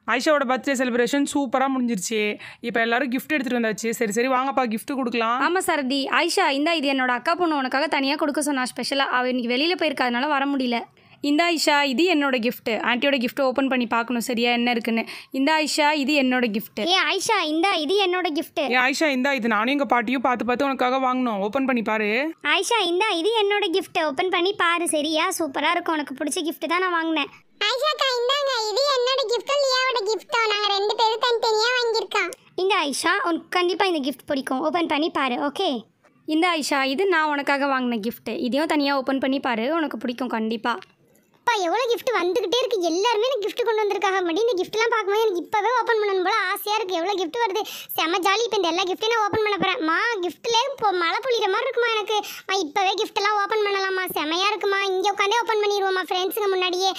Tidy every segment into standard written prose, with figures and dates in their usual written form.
ஆயிஷாவோட birthday celebration சூப்பராக முடிஞ்சிருச்சு. இப்போ எல்லாரும் கிஃப்ட் எடுத்துகிட்டு வந்தாச்சு. சரி வாங்கப்பா கிஃப்ட் கொடுக்கலாம். ஆமாம் சாரதி. ஆயிஷா இந்தா, இது என்னோட அக்கா பொண்ணு உனக்காக தனியாக கொடுக்க சொன்னா ஸ்பெஷலாக. அவள் இன்னைக்கு வெளியில் போயிருக்கா, அதனால வர முடியல. இந்த ஆயிஷா இது என்னோட கிஃப்ட்டு. ஆண்டியோட கிஃப்ட்டை ஓப்பன் பண்ணி பார்க்கணும் சரியா என்ன இருக்குன்னு. இந்த ஆயிஷா இது என்னோட கிஃப்ட்டு. ஆயிஷா இந்தா, இது என்னோட கிஃப்ட்டு. ஆயிஷா இந்தா, இது நானும் எங்கள் பாட்டியும் பார்த்து உனக்காக வாங்கணும். ஓப்பன் பண்ணி பாரு. ஆயிஷா இந்தா, இது என்னோட கிஃப்ட். ஓப்பன் பண்ணி பாரு சரியா. சூப்பராக இருக்கும். உனக்கு பிடிச்ச கிஃப்ட் தான் நான் வாங்கினேன். ஆயிஷாக்கா இந்தாங்க, இது என்னோட கிஃப்ட்டும் லியாவோட கிஃப்ட்டும். நாங்கள் 2 பேரும் தனித்தனியாக வாங்கியிருக்கோம். இந்த ஆயிஷா உனக்கு கண்டிப்பாக இந்த கிஃப்ட் பிடிக்கும். ஓப்பன் பண்ணி பாரு. ஓகே. இந்த ஆயிஷா இது நான் உனக்காக வாங்கின கிஃப்ட்டு. இதையும் தனியாக ஓப்பன் பண்ணி பாரு, உனக்கு பிடிக்கும் கண்டிப்பாக. எவ்வளோ கிஃப்ட் வந்துகிட்டே இருக்கு. எல்லாருமே எனக்கு கிஃப்ட் கொண்டு வந்திருக்காங்க. மடி இந்த கிஃப்ட்லாம் பார்க்கும்போது எனக்கு இப்போவே ஓப்பன் பண்ணணும் போல ஆசையாக இருக்குது. எவ்வளோ கிஃப்ட் வருது, செம்ம ஜாலி. இப்போ இந்த எல்லா கிஃப்ட்டையும் நான் ஓப்பன் பண்ண போகிறேன். கிஃப்ட்லேயே இப்போ மழை பொழிகிற மாதிரி இருக்குமா எனக்கு. இப்போவே கிஃப்ட்டெல்லாம் ஓப்பன் பண்ணலாமா, செம்மையாக இருக்குமா. இங்கே உட்காந்தே ஓப்பன் பண்ணிடுவோமா ஃப்ரெண்ட்ஸுங்க முன்னாடியே.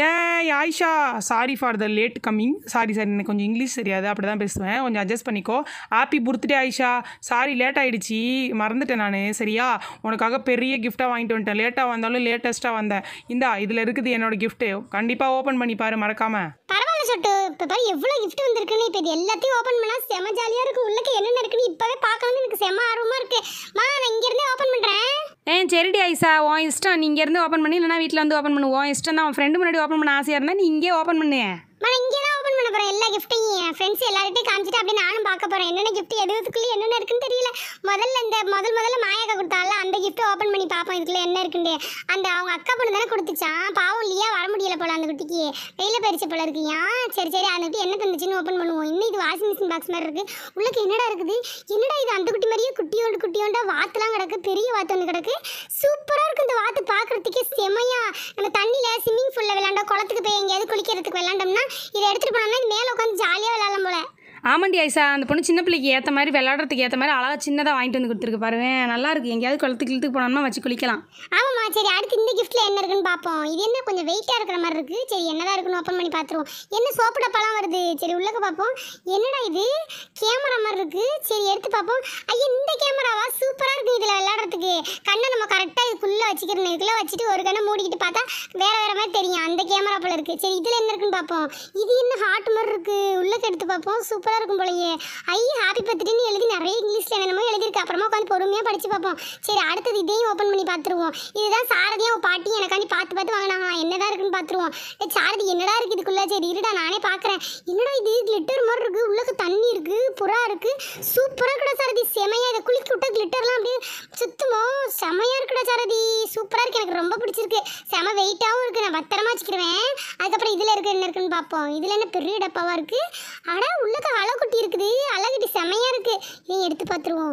Ayesha sorry for the late coming. Sorry எனக்கு கொஞ்சம் இங்கிலீஷ் தெரியாது, அப்படி தான் பேசுவேன். கொஞ்சம் அட்ஜஸ்ட் பண்ணிக்கோ. Happy birthday Ayesha. Sorry late ஆகிடுச்சி, மறந்துட்டேன் நான். சரியா, உனக்காக பெரிய கிஃப்ட்டாக வாங்கிட்டு வந்துட்டேன். லேட்டாக வந்தாலும் லேட்டஸ்ட்டாக வந்தேன். இந்தா, இதில் இருக்குது என்னோட கிஃப்ட்டு. கண்டிப்பாக ஓப்பன் பண்ணி பாரு மறக்காம. பரவாயில்ல சொட்டு, இப்போ பாரு எவ்வளோ கிஃப்ட் வந்திருக்குன்னு. இப்போ இது எல்லாத்தையும் ஓப்பன் பண்ணால் செம்ம ஜாலியாக இருக்குது. உள்ளக்கு என்னென்ன இருக்குன்னு இப்போவே பார்க்கணும்னு எனக்கு செம்ம ஆர்வமாக இருக்குது. நான் இங்கேருந்தே ஓப்பன் பண்ணுறேன். சரிடி ஆயிஷா, உன் இஷ்டம். நீ இங்கேருந்து ஓப்பன் பண்ணி இல்லைனா வீட்டில் வந்து ஓப்பன் பண்ணு. உன் இஷ்டம் தான். உன் ஃப்ரெண்டு முன்னாடி ஓப்பன் பண்ண ஆசையாக இருந்தால் நீ இங்கே ஓப்பன் பண்ணு. நான் இங்கே தான் ஓப்பன் பண்ண போகிறேன். எல்லா கிஃப்ட்டையும் என் ஃப்ரெண்ட்ஸ் எல்லார்கிட்டையும் காமிச்சிட்டு அப்படியே நானும் பார்க்க போகிறேன். என்னென்ன கிஃப்ட் எதுக்குள்ளே என்னென்ன இருக்குன்னு தெரியல. முதல்ல மாயாக்கா கொடுத்தால அந்த கிஃப்ட்டை ஓப்பன் பண்ணி பார்ப்போம் இதுக்குள்ளே என்ன இருக்குன்னு. அந்த அவங்க அக்கா பொண்ணு தானே கொடுத்துச்சான். பாவம் இல்லையா, வர முடியல போல அந்த குட்டிக்கு. வெயில பறிச்ச போல இருக்கியா. சரி அந்த குட்டி என்ன தந்துச்சுன்னு ஓப்பன் பண்ணுவோம். இன்னும் இது வாஷிங் மிஷின் பாக்ஸ் மாதிரி இருக்குது. உள்ளக்கு என்னடா இருக்குது, என்னடா இது அந்த குட்டி மாதிரியே குட்டியோண்டா வாத்துலாம் கிடக்கு. பெரிய வாத்து ஒன்று கிடக்கு. சூப்பராக இருக்குது இந்த வாத்து பார்க்குறதுக்கே செமையா. நம்ம தண்ணியில் ஸ்விம்மிங் பூலில் விளாண்டோம், குளத்துக்கு போய் எங்கேயாவது குளிக்கிறதுக்கு விளாண்டோம்னா இதை எடுத்துகிட்டு போனோம்னா இது மேலே உட்காந்து ஜாலியாக விளாடலாம் போல. ஆமாண்டி ஆயிஷா, அந்த பொண்ணு சின்ன பிள்ளைக்கு ஏற்ற மாதிரி விளையாடுறதுக்கு ஏற்ற மாதிரி அழகாக சின்னதாக வாங்கிட்டு வந்து கொடுத்துருக்கு பாருவேன். நல்லா இருக்குது. எங்கேயாவது குளத்துக்கு போனோம்னா வச்சு குளிக்கலாம். ஆமாம்மா. சரி அடுத்து இந்த கிஃப்ட்டில் என்ன இருக்குன்னு பார்ப்போம். இது என்ன கொஞ்சம் வெயிட்டாக இருக்கிற மாதிரி இருக்குது. சரி என்னதான் இருக்குன்னு ஓப்பன் பண்ணி பார்த்துருவோம். என்ன சோப்பு டப்பாலாம் வருது. சரி உள்ளக்க பார்ப்போம். என்னடா இது கேமரா மாதிரி இருக்குது. சரி எடுத்து பார்ப்போம். ஐயா இந்த கேமராவா, சூப்பராக இருக்குது. இதில் விளையாடுறதுக்கு கண்ணை நம்ம கரெக்டாக இதுக்குள்ளே வச்சுக்கிறோம். இதுக்குள்ளே வச்சுட்டு ஒரு கண்ணை மூடிக்கிட்டு பார்த்தா வேறு மாதிரி தெரியும். அந்த கேமரா போல் இருக்குது. சரி இதில் என்ன இருக்குன்னு பார்ப்போம். இது என்ன ஹார்ட் மாதிரி இருக்குது. உள்ளக்க எடுத்து பார்ப்போம். சூப்பராக இருக்கும் போலயே. ஹாப்பி பர்த்டேன்னு எழுதி நிறைய இங்கிலீஷில் என்னமோ எழுதியிருக்கு. அப்புறமா உட்காந்து பொறுமையாக படித்து பார்ப்போம். சரி அடுத்தது இதையும் ஓப்பன் பண்ணி பார்த்துருவோம். இதுதான் சாரதியும் பாட்டி எனக்காண்டி பார்த்து வாங்கினாங்களா. என்னதான் இருக்குன்னு பார்த்துருவோம். சாரதி என்னடா இருக்குது இதுக்குள்ளே. சரி இருடா நானே பார்க்குறேன். என்னடா இது கிளிட்டர் மாதிரி இருக்குது. உள்ளக்கு தண்ணி இருக்குது, புறா இருக்குது. சூப்பராக இருக்குடா சாரதி, செமையாக. இதை குளிக்க விட்டா கிளிட்டர்லாம் அப்படியே சுத்தமோ செமையாக இருக்குடா சாரதி. சூப்பராக இருக்குது, எனக்கு ரொம்ப பிடிச்சிருக்கு. செம வெயிட்டாகவும் இருக்குது. நான் பத்திரமா வச்சுக்கிடுவேன். அதுக்கப்புறம் இதில் என்ன இருக்குன்னு பார்ப்போம். இதில் என்ன பெரிய டப்பாவாக இருக்குது. ஆனால் உள்ளக்க அழகுட்டி இருக்குது. அழகுட்டி செமையாக இருக்குது. இதையும் எடுத்து பார்த்துருவோம்.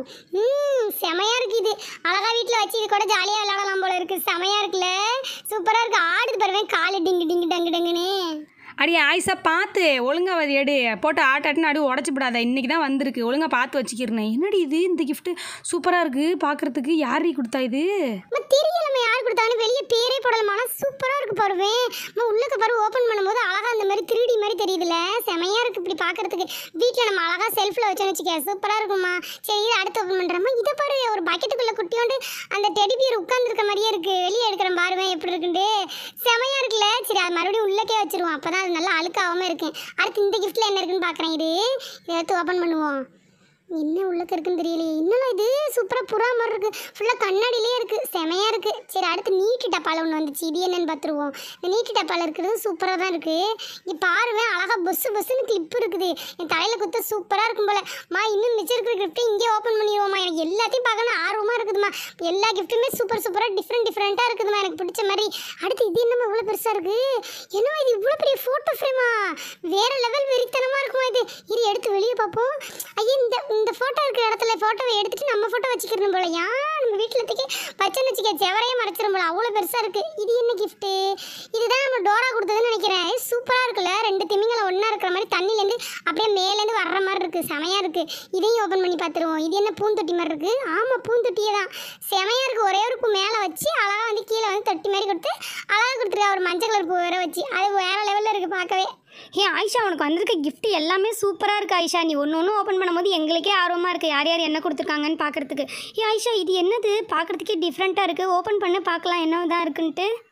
செமையாக இருக்குது. இது அழகாக வீட்டில் வச்சு இது கூட ஜாலியாக விளையாடலாம் போல இருக்குது. செமையாக இருக்குல்ல, சூப்பராக இருக்குது. ஆடுது பாருவேன் காலு டிங்கு டங்குன்னு. அடியே ஆயிஷா பார்த்து ஒழுங்காக எடு, போட்டு ஆட்டாட்டுன்னு அடி உடச்சி விடாத. இன்றைக்கி தான் வந்திருக்கு, ஒழுங்காக பார்த்து வச்சுக்கிறேன். என்னடி இது இந்த கிஃப்ட்டு சூப்பராக இருக்குது பார்க்குறதுக்கு. யார் கொடுத்தா இது தெரியலம்மா, யார் கொடுத்தாங்கன்னு. வெளியே பேரே போடலாமா, ஆனால் சூப்பராக இருக்குது பாருவேன். உள்ளுக்கு பாரு ஓப்பன் பண்ணும்போது அழகாக அந்த மாதிரி 3D மாதிரி தெரியுதுல்ல, செமையாக இருக்குது. இப்படி பார்க்குறதுக்கு வீட்டில் நம்ம அழகாக செல்ஃபில் வச்சோன்னு வச்சுக்க சூப்பராக இருக்குமா. சரி இதை அடுத்து ஓப்பன் பண்ணுறோமா. இதை பாரு ஒரு பக்கெட்டுக்குள்ளே குட்டியோண்டு அந்த டெடி பியர் உட்காந்துருக்க மாதிரியே இருக்குது. வெளியே எடுக்கிறேன் பாருவேன் எப்படி இருக்குன்ட்டு. செமையாக இருக்குல்ல. சரி அது மறுபடியும் உள்ளக்கே வச்சுருவோம். அப்போ தான் அது நல்லா அழுக்காகாமல் இருக்கேன். அடுத்து இந்த கிஃப்ட்டில் என்ன இருக்குன்னு பார்க்குறேன். இதை எடுத்து ஓப்பன் பண்ணுவோம். என்ன உள்ளக்க இருக்குன்னு தெரியலையே. என்னெல்லாம் இது சூப்பராக புறா மாதிரி இருக்குது. ஃபுல்லாக கண்ணாடியிலே இருக்குது. செமையாக இருக்குது. சரி அடுத்து நீட்டு டப்பாவில் ஒன்று வந்துச்சு. இது என்னென்னு பார்த்துருவோம். இந்த நீட்டு டப்பாவில் இருக்கிறது சூப்பராக தான் இருக்குது. இங்கே பாருவேன் அழகாக பொஸ்ஸுன்னு கிளிப்பு இருக்குது. என் தலையில் குத்த சூப்பராக இருக்கும் போல். இன்னும் மிச்சம் இருக்கிற கிஃப்ட்டை இங்கே ஓப்பன் பண்ணிடுவோம்மா. எனக்கு எல்லாத்தையும் பார்க்கணும் ஆர்வமாக இருக்குதுமா. எல்லா கிஃப்ட்டுமே சூப்பராக டிஃப்ரெண்ட்டாக இருக்குதுமா. எனக்கு பிடிச்ச மாதிரி. அடுத்து இது என்னம்மா இவ்வளோ பெருசாக இருக்குது. என்னம்மா இது இவ்வளோ பெரிய ஃபோட்டோ ஃப்ரேமா. வேறு லெவல் வெறித்தனமாக இருக்குமா இது. இது எடுத்து வெளியே பார்ப்போம். ஐயா இந்த ஃபோட்டோ இருக்கிற இடத்துல ஃபோட்டோவை எடுத்துகிட்டு நம்ம ஃபோட்டோ வச்சுக்கிறணும் போலையா. நம்ம வீட்டில் தூக்கி வச்சோன்னு வச்சுக்க செவரையே மறைச்சிடும் போல. அவ்வளோ பெருசாக இருக்குது. இது என்ன கிஃப்ட்டு. இதுதான் நம்ம டோரா கொடுத்ததுன்னு நினைக்கிறேன். சூப்பராக இருக்குல்ல. 2 திமிங்கலம் ஒன்றா இருக்கிற மாதிரி தண்ணிலேருந்து அப்படியே மேலேருந்து வர்ற மாதிரி இருக்குது. செமையாக இருக்குது. இதையும் ஓப்பன் பண்ணி பார்த்துருவோம். இது என்ன பூந்தொட்டி மாதிரி இருக்குது. ஆமாம் பூந்தொட்டியே தான். செமையாக இருக்குது. ஒரே ஒரு பூ மேலே வச்சு அழகாக வந்து கீழே வந்து தொட்டி மாதிரி கொடுத்து அழகாக கொடுத்துருக்கா. ஒரு மஞ்சள் கலர் பூ வேற வச்சு அது வேறு லெவலில் இருக்குது பார்க்கவே. ஆயிஷா உனக்கு வந்திருக்க கிஃப்ட் எல்லாமே சூப்பராக இருக்குது ஆயிஷா. நீ ஒன்று ஓப்பன் பண்ணும்போது எங்களுக்கே ஆர்வமாக இருக்குது யார் என்ன கொடுத்துருக்காங்கன்னு பார்க்குறதுக்கு. ஆயிஷா இது என்னது பார்க்குறதுக்கே டிஃப்ரெண்ட்டாக இருக்குது. ஓப்பன் பண்ணி பார்க்கலாம் என்ன தான் இருக்குன்ட்டு.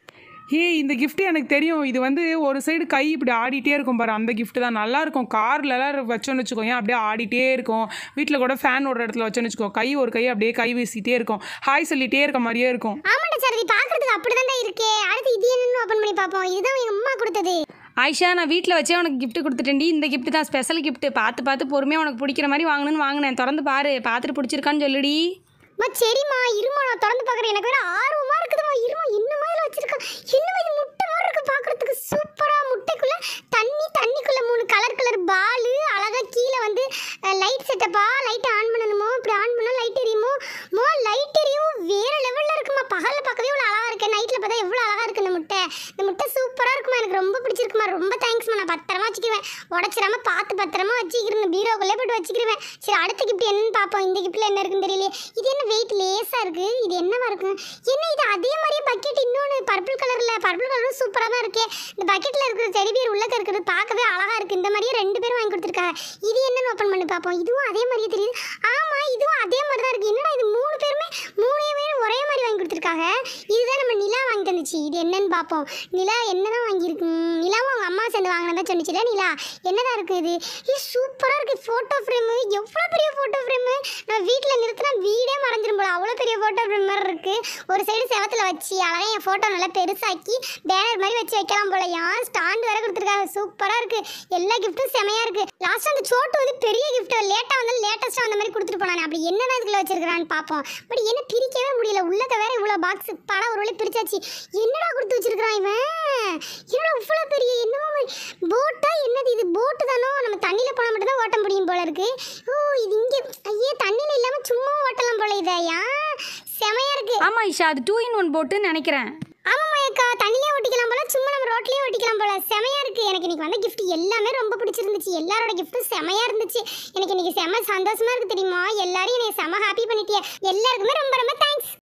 இந்த gift எனக்கு தெரியும். இது வந்து ஒரு சைடு கை இப்படி ஆடிட்டே இருக்கும் பாரு, அந்த gift தான். நல்லா இருக்கும். கார்லலாம் வச்சோன்னு வச்சுக்கோங்க, அப்படியே ஆடிட்டே இருக்கும். வீட்டில் கூட ஃபேன் ஓடுற இடத்துல வச்சோன்னு வச்சுக்கோ, ஒரு கை அப்படியே கை வீசிட்டே இருக்கும். ஹாய் சொல்லிட்டே இருக்க மாதிரியே இருக்கும். ஆமாண்டா சாரதி, பார்க்கறதுக்கு அப்படிதான்டா இருக்கே. அடுத்து இது என்னன்னு ஓப்பன் பண்ணி பார்ப்போம். இதுதான் எங்க அம்மா கொடுத்தது. ஆயிஷா, நான் வீட்டில் வச்சே உனக்கு gift கொடுத்துட்டேன்டி. இந்த gift தான் ஸ்பெஷல் gift. பார்த்து பொறுமையாக உனக்கு பிடிக்கிற மாதிரி வாங்கணும்னு வாங்கினேன். திறந்து பாரு, பார்த்துட்டு பிடிச்சிருக்கான்னு சொல்லுடி. சரிம்மா, இருமா நான் திறந்து பார்க்குறேன். எனக்கு வேற ஆர்வமா இருக்குதுமா. இருமா, என்னமா இதில் வச்சிருக்கா? என்னமா இது முட்டை மாதிரி இருக்கு பார்க்கறதுக்கு. சூப்பரா முட்டைக்குள்ள தண்ணிக்குள்ள 3 கலர் பால். அழகா கீழே வந்து லைட் செட்டப்பா. லைட் ஆன் பண்ணணுமோ, இப்படி ஆன் பண்ணா லைட் எரியுமோ. லைட் எரியும். வேற லெவல்ல இருக்குமா. பகல்ல பார்க்கவே இவ்வளோ அழகா இருக்கு, நைட்ல பார்த்தா எவ்வளோ அழகா இருக்கு இந்த முட்டை. இந்த முட்டை சூப்பரா இருக்குமா, எனக்கு ரொம்ப பிடிச்சிருக்குமா. ரொம்ப தேங்க்ஸ்மா. நான் பத்திரமா வச்சுக்குவேன், உடச்சிடாம பார்த்து பத்திரமா வச்சுக்கிறேன். பீரோக்குள்ளே போட்டு வச்சுக்கிருவேன். சரி, அடுத்த கிஃப்ட் என்னன்னு பார்ப்போம். இந்த கிஃப்ட்ல என்ன இருக்குன்னு தெரியல. இது என்ன வெயிட் லேசா இருக்கு. இது என்னவா இருக்கு? என்ன இது அதே மாதிரியே பக்கெட் இன்னொன்று பர்பிள் கலரும் சூப்பராக தான் இருக்கு. இந்த பக்கெட்டில் இருக்கிற செடி பேர் உள்ளக்க இருக்கிறது பார்க்கவே அழகா இருக்கு. இந்த மாதிரியே 2 பேரும் வாங்கி கொடுத்துருக்காங்க. இது என்னன்னு ஓப்பன் பண்ணி பார்ப்போம். இதுவும் அதே மாதிரியே தெரியுது. ஆமா, இதுவும் அதே மாதிரி தான் இருக்கு. என்னடா இது 3 பேருமே ஒரே மாதிரி வாங்கி கொடுத்துருக்காங்க. இதுதான் நம்ம நிலா வாங்கி தந்துச்சு. இது என்னன்னு பார்ப்போம். நிலா என்னதான் வாங்கியிருக்கு? நிலாவும் அவங்க அம்மா சேர்ந்து வாங்கினதான் சொன்னிச்சுல. நிலா என்னதான் இருக்கு இது? இது சூப்பராக இருக்கு. Photo frame. எவ்வளோ பெரிய ஃபோட்டோ ஃப்ரேமு. நம்ம வீட்டில் நிறுத்தினா வீடே மறைஞ்சிரும் போல, அவ்வளோ பெரிய ஃபோட்டோ ஃப்ரேம் மாதிரி இருக்கு. ஒரு சைடு செவத்தில் வச்சு அழகாக என் ஃபோட்டோ நல்லா பெருசாக்கி பேனர் மாதிரி வச்சு வைக்கலாம் போல. ஸ்டாண்ட் வேற கொடுத்துருக்காங்க. சூப்பராக இருக்கு. எல்லா கிஃப்ட்டும் செமையாக இருக்கு. லாஸ்ட் அந்த சோட்டு வந்து பெரிய கிஃப்ட் லேட்டாக வந்தாலும் லேட்டஸ்ட்டாக அந்த மாதிரி கொடுத்துட்டு போனானே. அப்படி என்னதான் இதுக்குள்ள வச்சிருக்கிறான்னு பார்ப்போம். பட் என்ன பிரிக்கவே முடியல. உள்ளக்க வேற இவ்வளோ பாக்ஸ் படம் ஒரு வழி பிரிச்சாச்சு. என்னடா கொடுத்து வச்சிருக்கிறான் இவன்? என்னடா இவ்வளோ பெரிய என்னமோ போட்டா? என்னது இது? போட்டு தானோ? நம்ம தண்ணியில் போனால் மட்டும்தான் ஓட்ட முடியும் போல இருக்கு. இது இங்கே ஐயே தண்ணியில் இல்லாமல் சும்மா ஓட்டலாம் போல. இதையா செமையா இருக்கு. ஆமா ஐஷா, அது 2 in 1 போட்டுன்னு நினைக்கிறேன். ஆமாம்மா அக்கா, தண்ணிலே ஓட்டிக்கலாம் போல, சும்மா நம்ம ரோட்லேயே ஓட்டிக்கலாம் போல. செமையா இருக்கு. எனக்கு இன்னைக்கு வந்த கிஃப்ட் எல்லாமே ரொம்ப பிடிச்சிருந்துச்சு. எல்லாரோட கிஃப்ட்டும் செமையா இருந்துச்சு. எனக்கு இன்னைக்கு செம சந்தோஷமா இருக்கு தெரியுமா. எல்லாரும் என்னை செம ஹாப்பி பண்ணிட்டியே. எல்லாருக்குமே ரொம்ப ரொம்ப தேங்க்ஸ்.